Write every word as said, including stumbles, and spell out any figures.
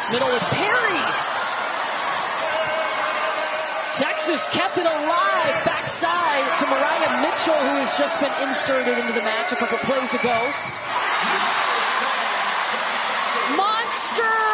Middle with Perry. Texas kept it alive. Backside to Mariah Mitchell, who has just been inserted into the match a couple plays ago. Monster